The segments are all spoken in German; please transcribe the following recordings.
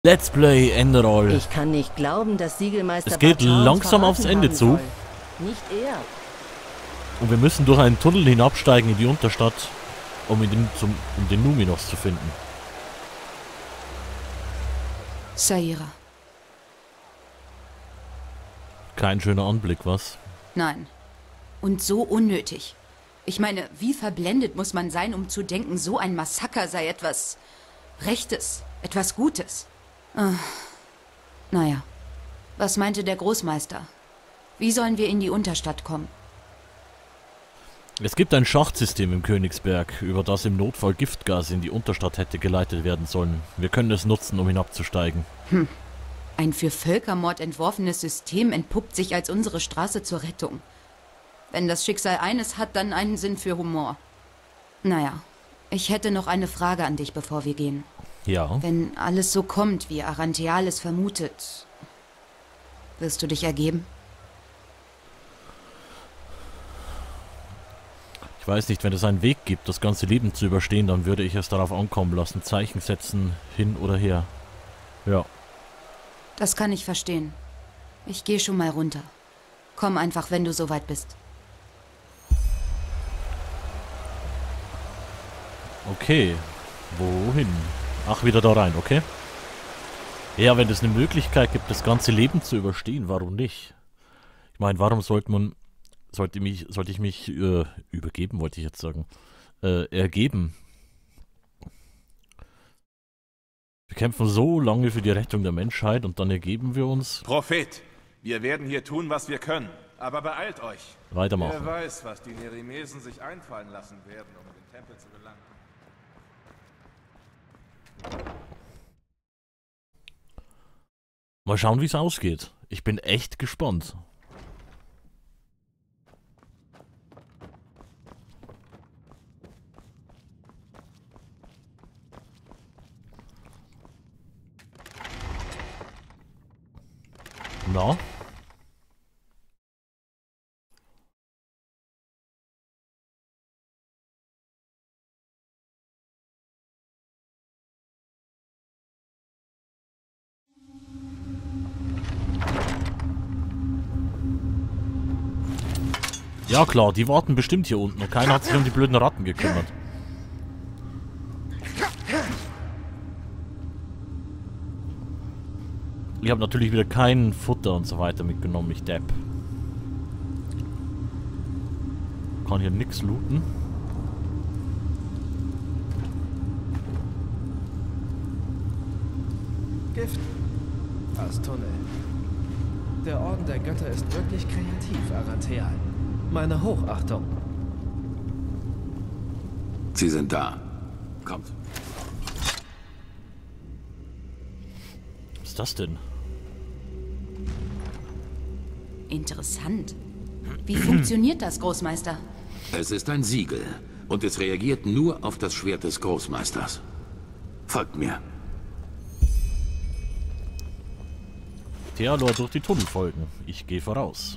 Let's Play Enderoll. Ich kann nicht glauben, dass Siegelmeister Es geht Bartha langsam uns aufs verraten Ende haben zu. soll. Nicht er. Und wir müssen durch einen Tunnel hinabsteigen in die Unterstadt, um den Numinos zu finden. Saira. Kein schöner Anblick, was? Nein. Und so unnötig. Ich meine, wie verblendet muss man sein, um zu denken, so ein Massaker sei etwas Rechtes, etwas Gutes. Naja. Was meinte der Großmeister? Wie sollen wir in die Unterstadt kommen? Es gibt ein Schachtsystem im Königsberg, über das im Notfall Giftgas in die Unterstadt hätte geleitet werden sollen. Wir können es nutzen, um hinabzusteigen. Ein für Völkermord entworfenes System entpuppt sich als unsere Straße zur Rettung. Wenn das Schicksal eines hat, dann einen Sinn für Humor. Naja, ich hätte noch eine Frage an dich, bevor wir gehen. Ja. Wenn alles so kommt, wie Arantheal es vermutet, wirst du dich ergeben? Ich weiß nicht, wenn es einen Weg gibt, das ganze Leben zu überstehen, dann würde ich es darauf ankommen lassen, Zeichen setzen, hin oder her. Ja. Das kann ich verstehen. Ich gehe schon mal runter. Komm einfach, wenn du soweit bist. Okay. Wohin? Ach, wieder da rein, okay? Ja, wenn es eine Möglichkeit gibt, das ganze Leben zu überstehen, warum nicht? Ich meine, warum sollte ich mich übergeben, wollte ich jetzt sagen. Ergeben. Wir kämpfen so lange für die Rettung der Menschheit und dann ergeben wir uns. Prophet, wir werden hier tun, was wir können. Aber beeilt euch. Weitermachen. Wer weiß, was die Nerimesen sich einfallen lassen werden, um in den Tempel zu gelangen. Mal schauen, wie es ausgeht. Ich bin echt gespannt. Na? Ja klar, die warten bestimmt hier unten und keiner hat sich um die blöden Ratten gekümmert. Ich habe natürlich wieder kein Futter und so weiter mitgenommen, ich Depp. Kann hier nix looten. Gift. Als Tunnel. Der Orden der Götter ist wirklich kreativ, Arantheal. Meine Hochachtung. Sie sind da. Kommt. Was ist das denn? Interessant. Wie funktioniert das, Großmeister? Es ist ein Siegel und es reagiert nur auf das Schwert des Großmeisters. Folgt mir. Thealor durch die Tunnel folgen. Ich gehe voraus.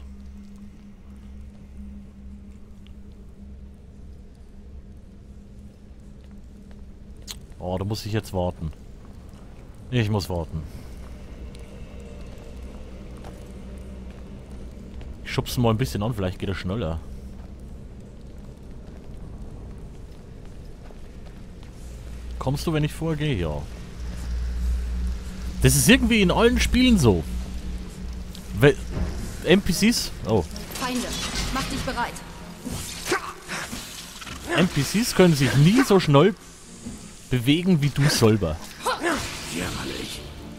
Oh, da muss ich jetzt warten. Ich muss warten. Ich schubse mal ein bisschen an, vielleicht geht er schneller. Kommst du, wenn ich vorgehe? Ja. Das ist irgendwie in allen Spielen so. NPCs? Oh. Feinde, mach dich bereit. NPCs können sich nie so schnell bewegen wie du selber. Jämmerlich.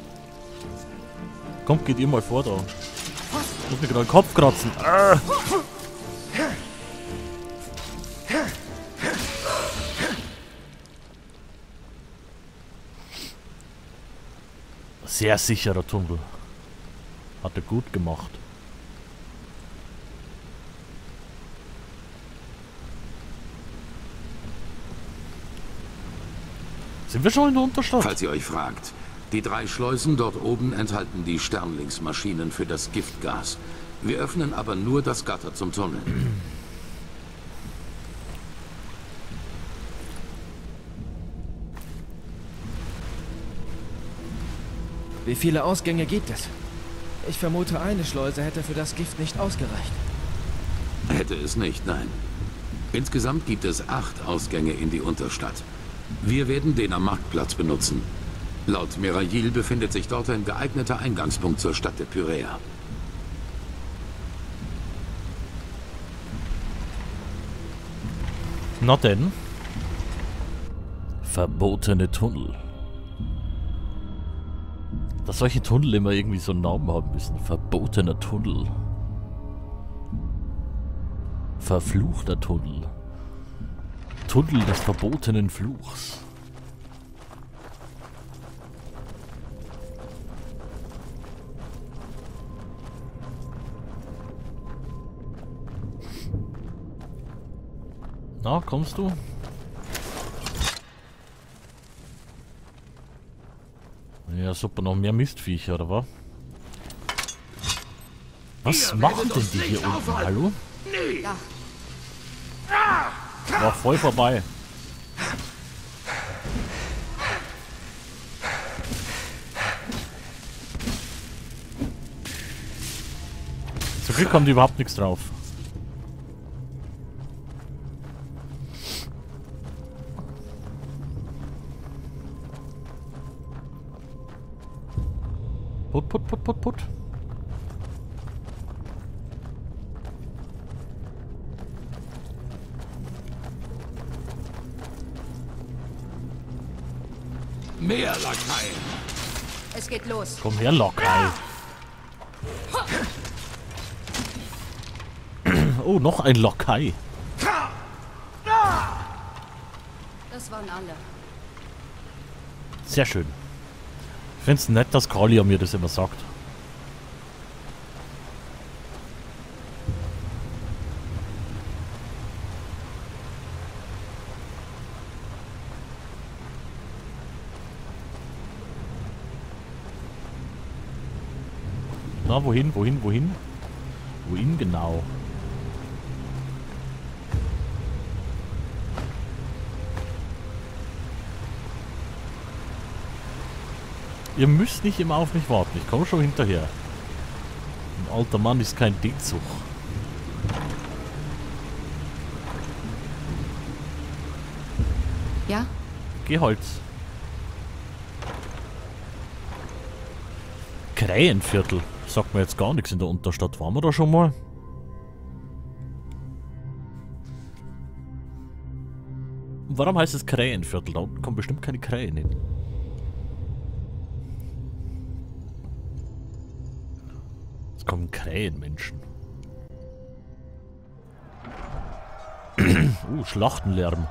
Kommt, geht ihr mal vor da. Ich muss mir gerade den Kopf kratzen. Sehr sicherer Tunnel. Hat er gut gemacht. Sind wir schon in der Unterstadt? Falls ihr euch fragt, die 3 Schleusen dort oben enthalten die Sternlingsmaschinen für das Giftgas. Wir öffnen aber nur das Gatter zum Tunnel. Wie viele Ausgänge gibt es? Ich vermute, eine Schleuse hätte für das Gift nicht ausgereicht. Hätte es nicht, nein. Insgesamt gibt es 8 Ausgänge in die Unterstadt. Wir werden den am Marktplatz benutzen. Laut Mirail befindet sich dort ein geeigneter Eingangspunkt zur Stadt der Pyräa. Na denn. Verbotene Tunnel. Dass solche Tunnel immer irgendwie so einen Namen haben müssen. Verbotener Tunnel. Verfluchter Tunnel. Tunnel des verbotenen Fluchs. Na, kommst du? Ja, super, noch mehr Mistviecher, oder was? Was machen denn die hier unten? Hallo? Da. War voll vorbei. Zum Glück kommt überhaupt nichts drauf. Put, put, put, put, put. Mehr Lakaien! Es geht los. Komm her, Lokai. Oh, noch ein Lokai. Das waren alle. Sehr schön. Ich finde es nett, dass Kalia mir das immer sagt. Na, wohin, wohin, wohin? Wohin genau? Ihr müsst nicht immer auf mich warten. Ich komme schon hinterher. Ein alter Mann ist kein D-Zug. Ja? Gehholz. Krähenviertel. Sagt mir jetzt gar nichts in der Unterstadt. Waren wir da schon mal? Warum heißt es Krähenviertel? Da unten kommen bestimmt keine Krähen hin. Es kommen Krähenmenschen. Schlachtenlärm.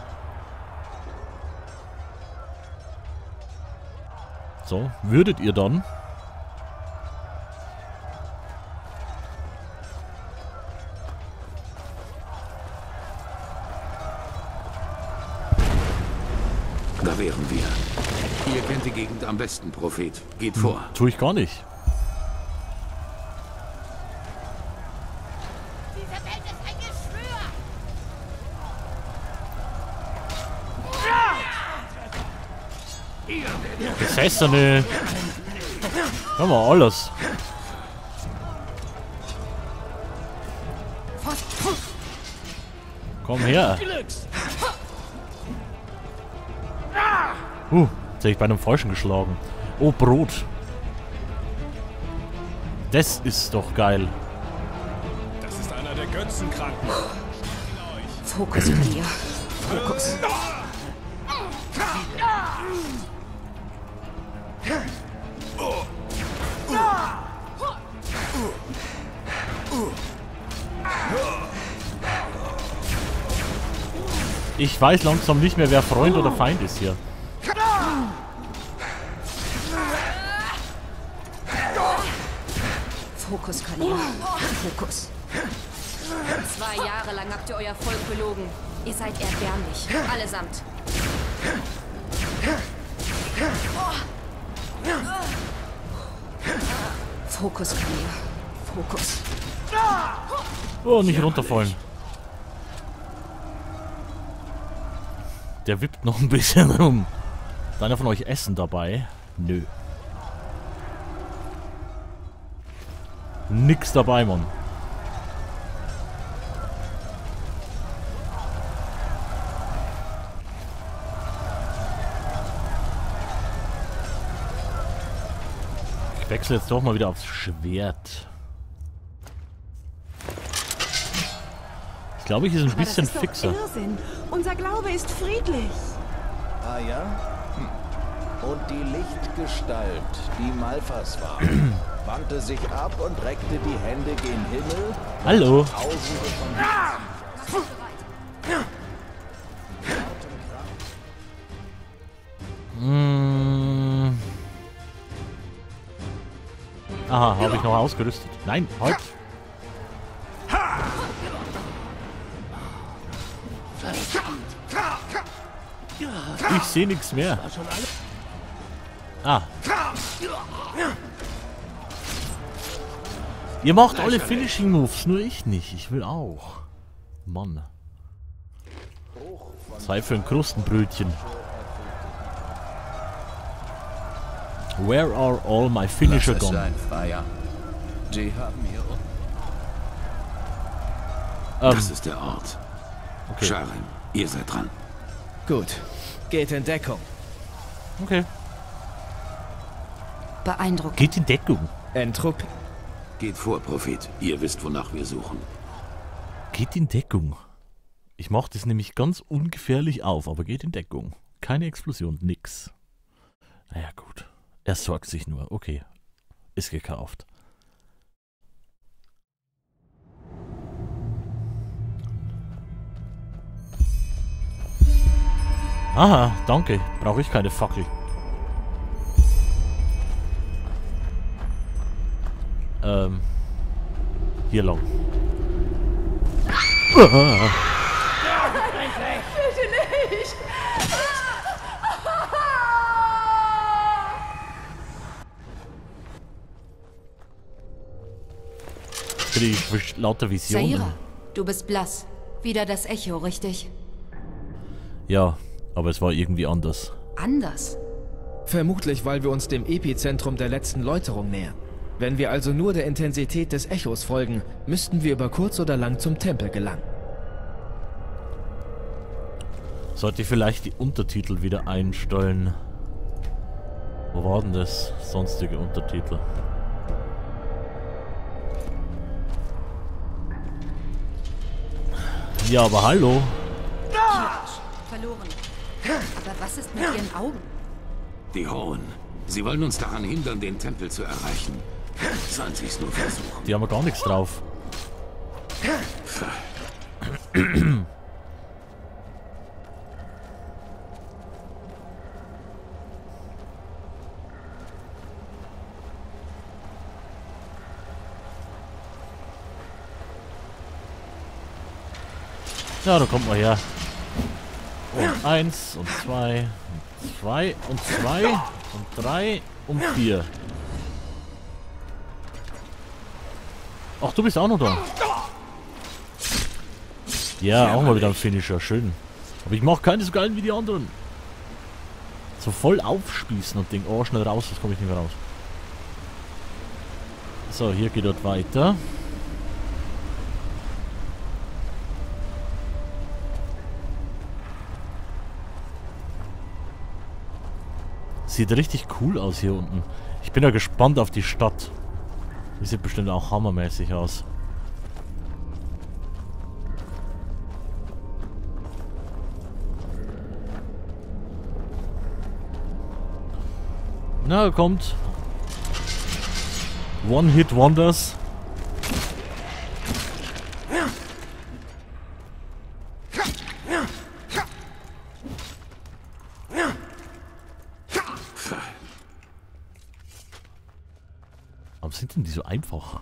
So, würdet ihr dann Da wären wir. Ihr kennt die Gegend am besten, Prophet. Geht vor. tue ich gar nicht. Diese Welt ist ein Geschwür! Besessene. Hör mal, alles. Komm her. Jetzt hätte ich bei einem Falschen geschlagen. Oh, Brot. Das ist doch geil. Das ist einer der Götzenkranken. Fokus von dir. Fokus. Ich weiß langsam nicht mehr, wer Freund oder Feind ist hier. Fokus, Kalia. Fokus. 2 Jahre lang habt ihr euer Volk belogen. Ihr seid erbärmlich. Allesamt. Fokus, Kalia. Fokus. Oh, nicht runterfallen. Der wippt noch ein bisschen rum. Ist einer von euch Essen dabei? Nö. Nix dabei, Mann. Ich wechsle jetzt doch mal wieder aufs Schwert. Ich glaube, ich ist ein bisschen fixer. Irrsinn. Unser Glaube ist friedlich. Ah ja? Und die Lichtgestalt, die Malphas war, wandte sich ab und reckte die Hände gen Himmel. Hallo. Tausende von Aha, habe ich noch ausgerüstet? Nein, halt. Ich sehe nichts mehr. Ah. Ihr macht alle Finishing Moves, nur ich nicht. Ich will auch. Mann. Zeit für ein Krustenbrötchen. Where are all my finisher gone? Sie haben hier Das ist der Ort. Okay. Sharim, ihr seid dran. Gut. Geht in Deckung. Okay. Beeindruckend. Geht in Deckung. Entrupp. Geht vor, Prophet. Ihr wisst, wonach wir suchen. Geht in Deckung. Ich mache das nämlich ganz ungefährlich auf, aber geht in Deckung. Keine Explosion, nix. Naja, gut. Er sorgt sich nur. Okay. Ist gekauft. Aha, danke. Brauche ich keine Fackel. Hier lang. Die lauter Visionen. Saira, du bist blass. Wieder das Echo, richtig? Ja, aber es war irgendwie anders. Anders. Vermutlich, weil wir uns dem Epizentrum der letzten Läuterung nähern. Wenn wir also nur der Intensität des Echos folgen, müssten wir über kurz oder lang zum Tempel gelangen. Sollte ich vielleicht die Untertitel wieder einstellen? Wo war denn das? Sonstige Untertitel. Ja, aber hallo. Verloren. Aber was ist mit ihren Augen? Die Hohen. Sie wollen uns daran hindern, den Tempel zu erreichen. Sollen sie es nur versuchen. Die haben ja gar nichts drauf. Ja, da kommt man her. Und 1 und 2 und 2 und 2 und 3 und 4. Ach, du bist auch noch da. Ja, auch mal wieder ein Finisher, schön. Aber ich mache keine so geilen wie die anderen. So voll aufspießen und denken, oh, schnell raus, das komme ich nicht mehr raus. So, hier geht dort weiter. Sieht richtig cool aus hier unten. Ich bin ja gespannt auf die Stadt. Die sieht bestimmt auch hammermäßig aus. Na, kommt. One-Hit-Wonders. Warum sind denn die so einfach?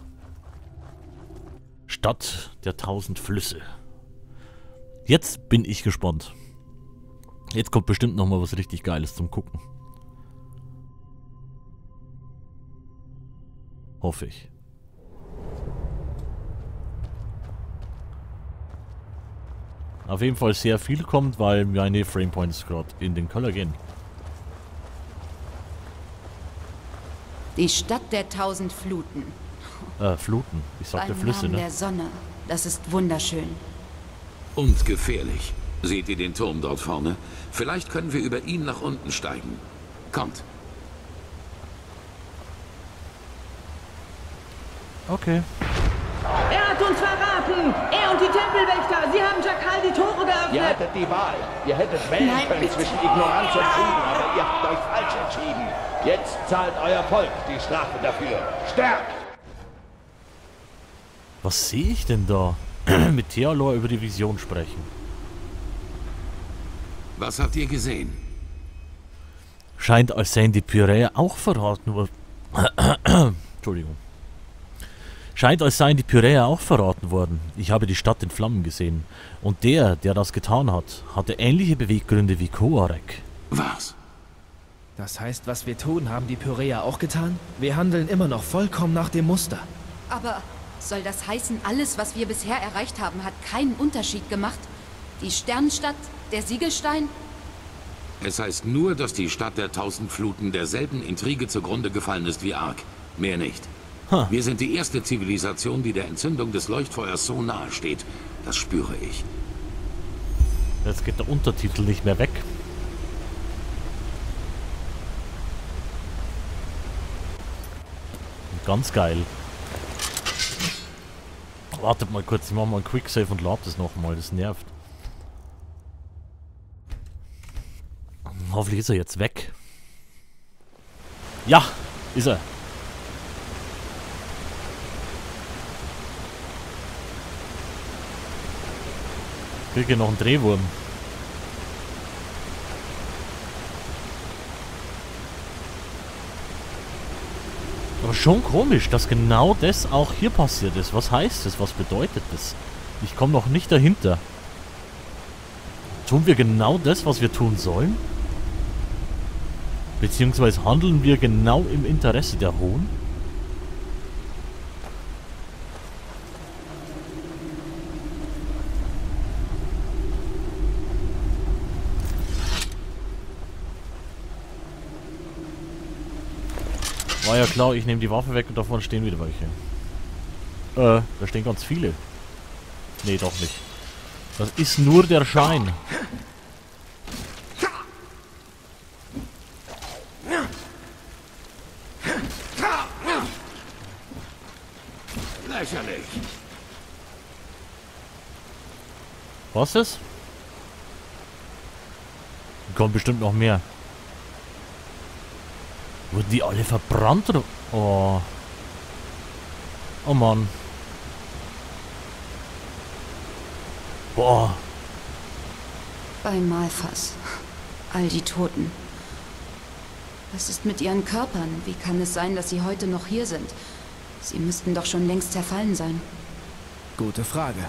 Stadt der 1000 Flüsse. Jetzt bin ich gespannt. Jetzt kommt bestimmt noch mal was richtig Geiles zum Gucken. Hoffe ich. Auf jeden Fall sehr viel kommt, weil meine Framepoints gerade in den Keller gehen. Die Stadt der 1000 Fluten. Fluten. Ich sagte Beim Flüsse, Namen ne? der Sonne. Das ist wunderschön. Und gefährlich. Seht ihr den Turm dort vorne? Vielleicht können wir über ihn nach unten steigen. Kommt. Okay. Er hat uns verraten! Er und die Tempelwächter! Sie haben Jakal die Tore geöffnet! Ihr hattet die Wahl. Ihr hättet wählen können zwischen Ignoranz und Frieden, aber ihr habt euch falsch entschieden. Jetzt zahlt euer Volk die Strafe dafür. Sterbt! Was sehe ich denn da? Mit Thealor über die Vision sprechen. Was habt ihr gesehen? Scheint, als seien die Pyräer auch verraten worden. Entschuldigung. Scheint, als seien die Pyräer auch verraten worden. Ich habe die Stadt in Flammen gesehen. Und der das getan hat, hatte ähnliche Beweggründe wie Koarek. Was? Das heißt, was wir tun, haben die Pyräer auch getan? Wir handeln immer noch vollkommen nach dem Muster. Aber soll das heißen, alles, was wir bisher erreicht haben, hat keinen Unterschied gemacht? Die Sternenstadt, der Siegelstein? Es heißt nur, dass die Stadt der 1000 Fluten derselben Intrige zugrunde gefallen ist wie Ark. Mehr nicht. Wir sind die erste Zivilisation, die der Entzündung des Leuchtfeuers so nahe steht. Das spüre ich. Jetzt geht der Untertitel nicht mehr weg. Ganz geil. Wartet mal kurz, ich mach mal einen Quicksave und lade das nochmal, das nervt. Hoffentlich ist er jetzt weg. Ja, ist er. Ich kriege noch einen Drehwurm. Aber schon komisch, dass genau das auch hier passiert ist. Was heißt das? Was bedeutet das? Ich komme noch nicht dahinter. Tun wir genau das, was wir tun sollen? Beziehungsweise handeln wir genau im Interesse der Hohen? War ja klar, ich nehme die Waffe weg und davon stehen wieder welche. Da stehen ganz viele. Nee, doch nicht. Das ist nur der Schein. Lächerlich. Was ist? Kommt bestimmt noch mehr. Wurden die alle verbrannt oder? Oh. Oh Mann. Boah. Bei Malphas. All die Toten. Was ist mit ihren Körpern? Wie kann es sein, dass sie heute noch hier sind? Sie müssten doch schon längst zerfallen sein. Gute Frage.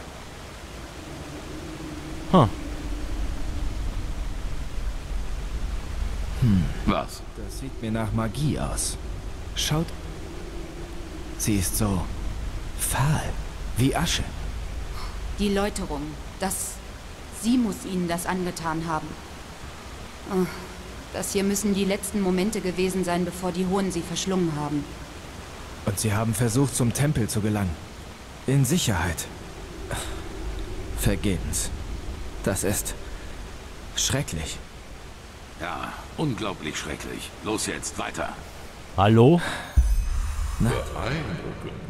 Huh. Was? Das sieht mir nach Magie aus. Schaut. Sie ist so fahl, wie Asche. Die Läuterung. Sie muss ihnen das angetan haben. Oh, das hier müssen die letzten Momente gewesen sein, bevor die Hohen sie verschlungen haben. Und sie haben versucht, zum Tempel zu gelangen. In Sicherheit. Vergebens. Das ist schrecklich. Ja, unglaublich schrecklich. Los jetzt, weiter. Hallo? Beeindruckend.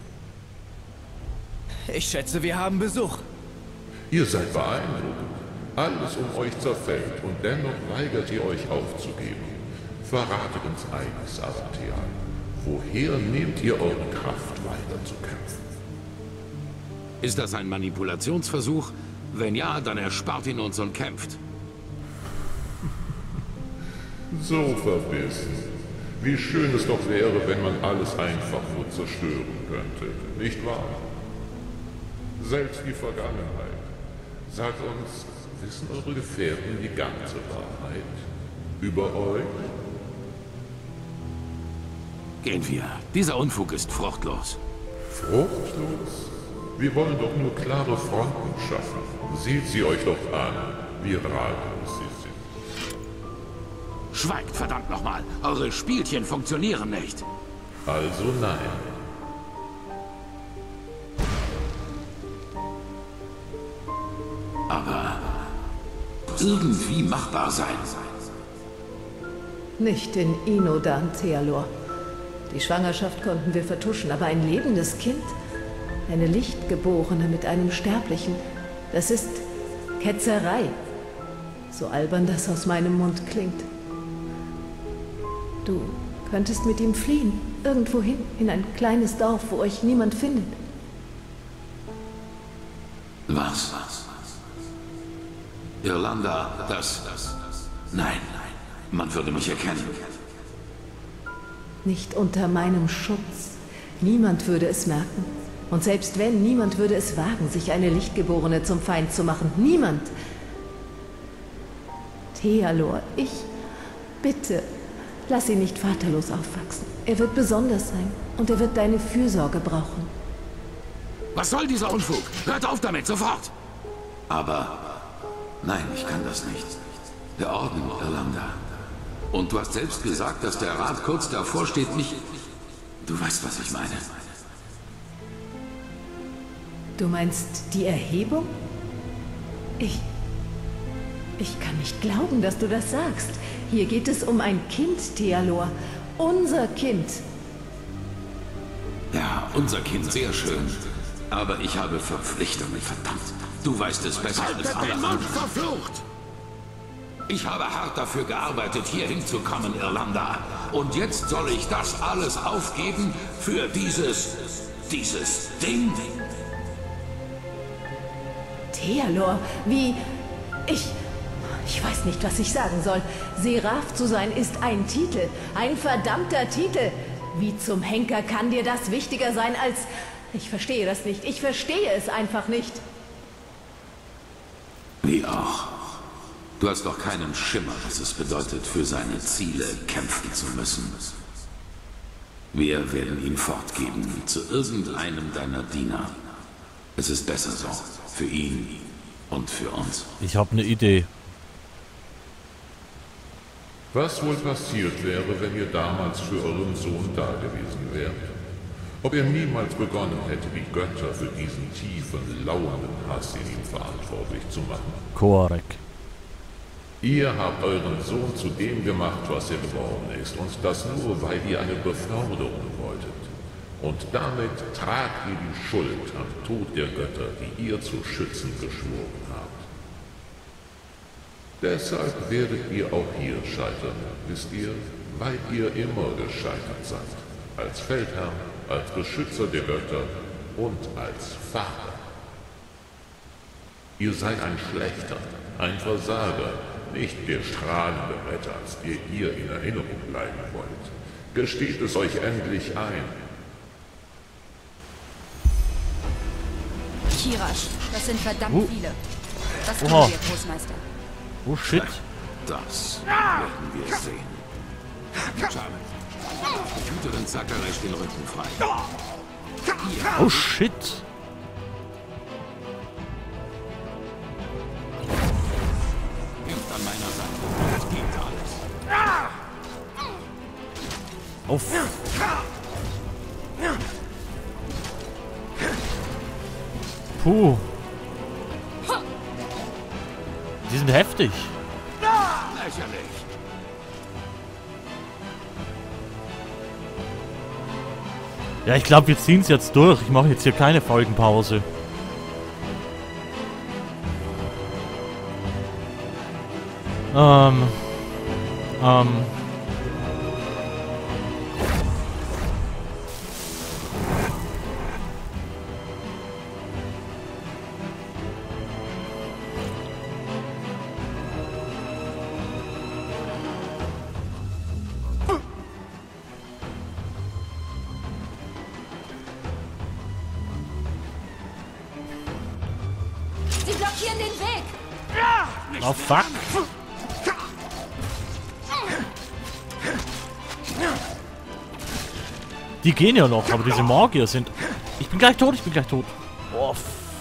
Ich schätze, wir haben Besuch. Ihr seid beeindruckend. Alles um euch zerfällt und dennoch weigert ihr euch aufzugeben. Verratet uns eines, Asatheal. Woher nehmt ihr eure Kraft, weiterzukämpfen? Ist das ein Manipulationsversuch? Wenn ja, dann erspart ihn uns und kämpft. So verbissen. Wie schön es doch wäre, wenn man alles einfach nur zerstören könnte, nicht wahr? Selbst die Vergangenheit. Sagt uns, wissen eure Gefährten die ganze Wahrheit über euch? Gehen wir. Dieser Unfug ist fruchtlos. Fruchtlos? Wir wollen doch nur klare Fronten schaffen. Seht sie euch doch an, wie ratlos sie sind. Schweigt verdammt nochmal. Eure Spielchen funktionieren nicht. Also nein. aber irgendwie machbar sein. Nicht in Inodan, Thealor. Die Schwangerschaft konnten wir vertuschen, aber ein lebendes Kind? Eine Lichtgeborene mit einem Sterblichen? Das ist Ketzerei. So albern das aus meinem Mund klingt. Du könntest mit ihm fliehen. Irgendwohin, in ein kleines Dorf, wo euch niemand findet. Was? Irlanda, das... Nein, man würde mich erkennen. Nicht unter meinem Schutz. Niemand würde es merken. Und selbst wenn, niemand würde es wagen, sich eine Lichtgeborene zum Feind zu machen. Niemand. Thealor, bitte, lass ihn nicht vaterlos aufwachsen. Er wird besonders sein und er wird deine Fürsorge brauchen. Was soll dieser Unfug? Hört auf damit, sofort! Aber... Nein, ich kann das nicht. Der Orden, Irlanda. Und du hast selbst gesagt, dass der Rat kurz davor steht, mich... Du weißt, was ich meine. Du meinst die Erhebung? Ich kann nicht glauben, dass du das sagst. Hier geht es um ein Kind, Thealor. Unser Kind. Ja, unser Kind, sehr schön. Aber ich habe Verpflichtungen, verdammt. Du weißt es besser als alle anderen. Verflucht! Ich habe hart dafür gearbeitet, hier hinzukommen, Irlanda. Und jetzt soll ich das alles aufgeben für dieses Ding? Thealor, wie... Ich weiß nicht, was ich sagen soll. Seraph zu sein ist ein Titel. Ein verdammter Titel. Wie zum Henker kann dir das wichtiger sein als... Ich verstehe das nicht. Ich verstehe es einfach nicht. Wie auch. Du hast doch keinen Schimmer, was es bedeutet, für seine Ziele kämpfen zu müssen. Wir werden ihn fortgeben zu irgendeinem deiner Diener. Es ist besser so. Für ihn und für uns. Ich habe eine Idee. Was wohl passiert wäre, wenn ihr damals für euren Sohn da gewesen wärt? Ob er niemals begonnen hätte, die Götter für diesen tiefen, lauernden Hass in ihm verantwortlich zu machen? Korrekt. Ihr habt euren Sohn zu dem gemacht, was er geworden ist, und das nur, weil ihr eine Beförderung wolltet. Und damit tragt ihr die Schuld am Tod der Götter, die ihr zu schützen geschworen habt. Deshalb werdet ihr auch hier scheitern, wisst ihr, weil ihr immer gescheitert seid. Als Feldherr, als Beschützer der Götter und als Vater. Ihr seid ein Schlechter, ein Versager, nicht der strahlende Retter, als der ihr in Erinnerung bleiben wollt. Gesteht es euch endlich ein. Kirash, das sind verdammt viele. Was tun wir, Großmeister? Oh shit. Das werden wir sehen. Charlotte, die Hüterin Zacharias den Rücken frei. Oh shit. Kämpft an meiner Seite. Das geht alles. Auf. Puh. Die sind heftig. Lächerlich. Ja, ich glaube, wir ziehen es jetzt durch. Ich mache jetzt hier keine Folgenpause. Sie blockieren den Weg! Oh, fuck. Die gehen ja noch, aber diese Magier sind... Ich bin gleich tot, ich bin gleich tot. Oh,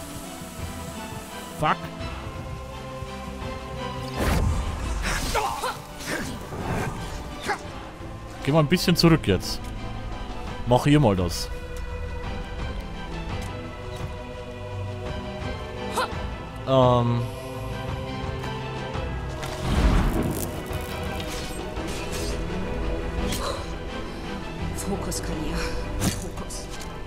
fuck. Geh mal ein bisschen zurück jetzt. Mach ihr mal das. Fokus, Kalia. Fokus.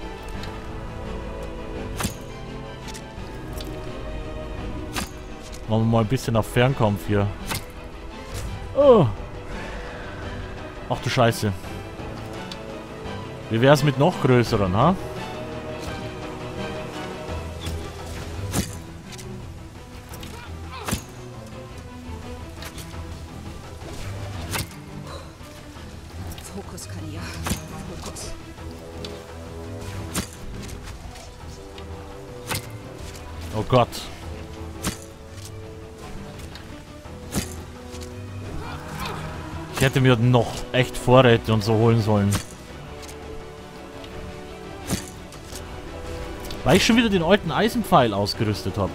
Machen wir mal ein bisschen auf Fernkampf hier. Oh. Ach du Scheiße. Wie wär's mit noch größeren, ha? Fokus, Kalia. Fokus. Oh Gott. Ich hätte mir noch echt Vorräte und so holen sollen. Weil ich schon wieder den alten Eisenpfeil ausgerüstet habe.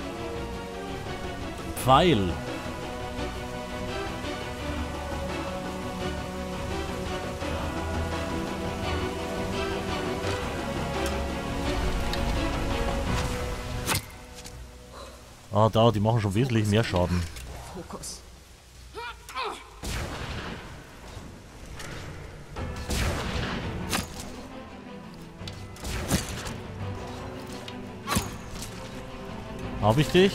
Pfeil. Ah, da, die machen schon wesentlich mehr Schaden. Fokus. Hab ich dich?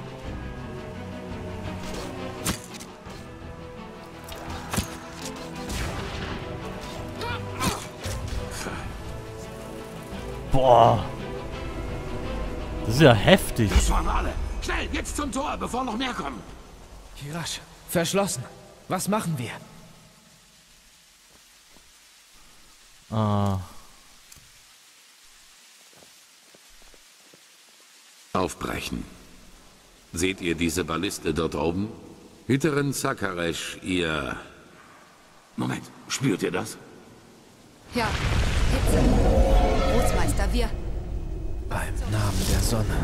Boah. Das ist ja heftig. Das waren alle. Schnell, jetzt zum Tor, bevor noch mehr kommen. Hirash, verschlossen. Was machen wir? Aufbrechen. Seht ihr diese Balliste dort oben? Hüterin Sakaresh, ihr... Moment, spürt ihr das? Ja, Hitze. Großmeister, wir... Beim Namen der Sonne.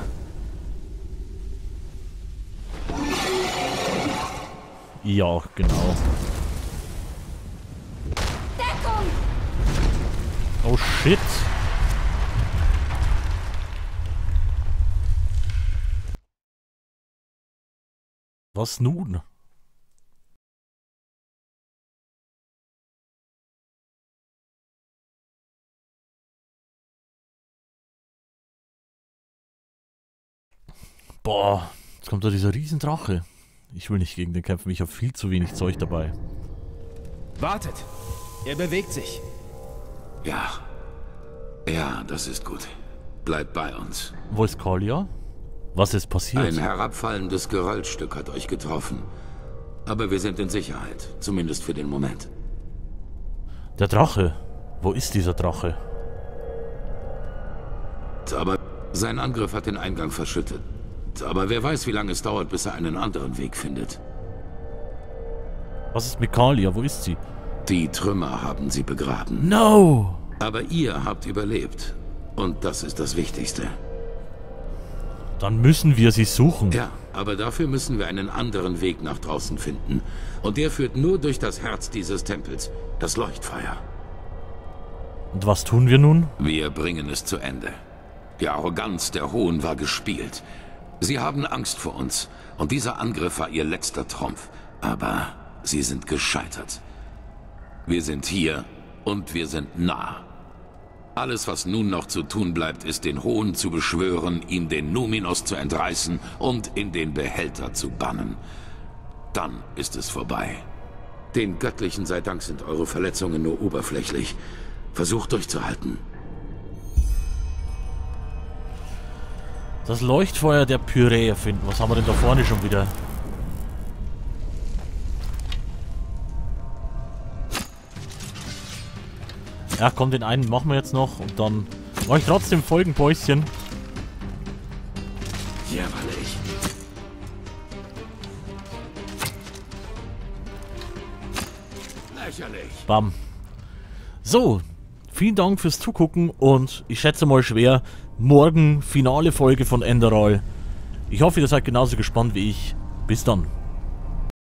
Ja, genau. Deckung! Oh shit. Was nun? Boah, jetzt kommt da dieser Riesendrache. Ich will nicht gegen den kämpfen, ich habe viel zu wenig Zeug dabei. Wartet! Er bewegt sich. Ja. Ja, das ist gut. Bleibt bei uns. Wo ist Kalia? Was ist passiert? Ein herabfallendes Geröllstück hat euch getroffen. Aber wir sind in Sicherheit. Zumindest für den Moment. Der Drache. Wo ist dieser Drache? Aber sein Angriff hat den Eingang verschüttet. Aber wer weiß, wie lange es dauert, bis er einen anderen Weg findet. Was ist mit Kalia? Wo ist sie? Die Trümmer haben sie begraben. No! Aber ihr habt überlebt. Und das ist das Wichtigste. Dann müssen wir sie suchen. Ja, aber dafür müssen wir einen anderen Weg nach draußen finden. Und der führt nur durch das Herz dieses Tempels, das Leuchtfeuer. Und was tun wir nun? Wir bringen es zu Ende. Die Arroganz der Hohen war gespielt. Sie haben Angst vor uns. Und dieser Angriff war ihr letzter Trumpf. Aber sie sind gescheitert. Wir sind hier und wir sind nah. Alles, was nun noch zu tun bleibt, ist, den Hohen zu beschwören, ihm den Numinos zu entreißen und in den Behälter zu bannen. Dann ist es vorbei. Den Göttlichen sei Dank sind eure Verletzungen nur oberflächlich. Versucht durchzuhalten. Das Leuchtfeuer der Pyräe finden. Was haben wir denn da vorne schon wieder? Ja, komm, den einen machen wir jetzt noch und dann mache ich trotzdem Folgenpäuschen. Jämmerlich. Lächerlich. Bam. So, vielen Dank fürs Zugucken und ich schätze mal schwer, morgen finale Folge von Enderal. Ich hoffe, ihr seid genauso gespannt wie ich. Bis dann.